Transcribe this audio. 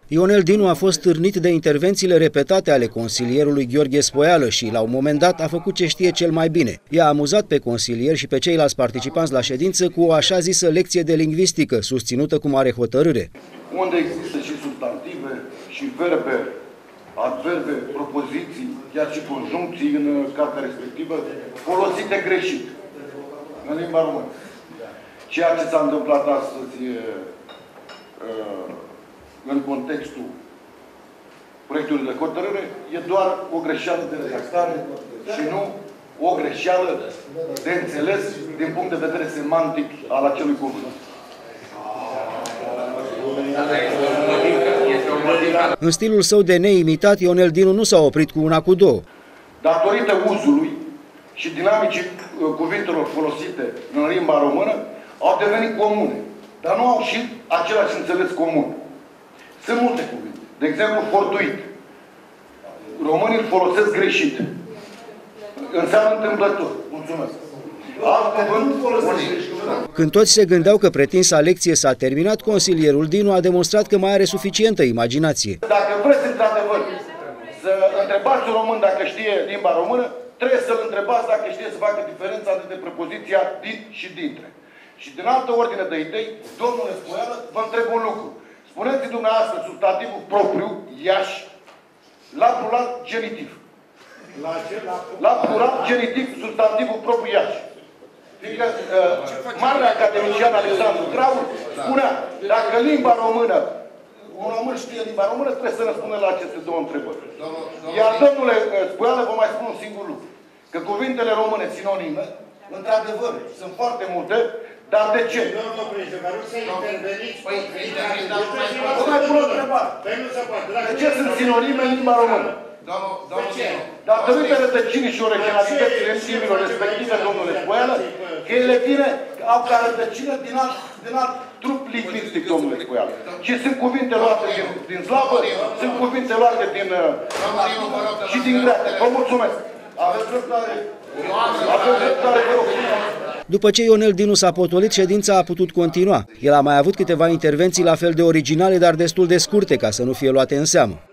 Ionel Dinu a fost târnit de intervențiile repetate ale consilierului Gheorghe Spoială și, la un moment dat, a făcut ce știe cel mai bine. I-a amuzat pe consilier și pe ceilalți participanți la ședință cu o așa zisă lecție de lingvistică, susținută cu mare hotărâre. Unde există și substantive, și verbe, adverbe, propoziții, chiar și conjuncții în cartea respectivă, folosite greșit în limba română. Ceea ce s-a întâmplat astăzi în contextul proiectului de hotărâre e doar o greșeală de redactare și nu o greșeală de înțeles din punct de vedere semantic al acelui cuvânt. În stilul său de neimitat, Ionel Dinu nu s-a oprit cu una, cu două. Datorită uzului și dinamicii cuvintelor folosite în limba română, au devenit comune, dar nu au și același înțeles comun. Sunt multe cuvinte. De exemplu, fortuit. Românii îl folosesc greșit. Înseamnă întâmplător. Mulțumesc. Alt cuvânt folosit. Când toți se gândeau că pretinsa lecție s-a terminat, consilierul Dinu a demonstrat că mai are suficientă imaginație. Dacă vreți într-adevăr să întrebați un român dacă știe limba română, trebuie să-l întrebați dacă știe să facă diferența dintre prepoziția din și dintre. Și din altă ordine de idei, domnule Spoială, vă întreb un lucru. Spuneți dumneavoastră substantivul propriu, Iași, la plural genitiv. La plural genitiv, substantivul propriu Iași. Fiindcă marele academician Alexandru Grau spunea, dacă limba română, un român știe limba română, trebuie să răspundă la aceste două întrebări. Iar domnule Spoială, vă mai spun un singur lucru. Că cuvintele române sinonime, într-adevăr, sunt foarte multe, dar de ce? Domnul președinte, vă rog să interveniți. Vă mai pun o întrebare. De ce sunt sinonime în limba română? Datorită rădăcinii și originalității emisiunilor respective, domnule Spoială, că ele vine, au ca rădăcină din alt trup lingvistic, domnule Spoială. Și sunt cuvinte luate din slavă, sunt cuvinte luate și din greacă. Vă mulțumesc. Aveți dreptate. Aveți dreptate, vă rog. După ce Ionel Dinu s-a potolit, ședința a putut continua. El a mai avut câteva intervenții la fel de originale, dar destul de scurte, ca să nu fie luate în seamă.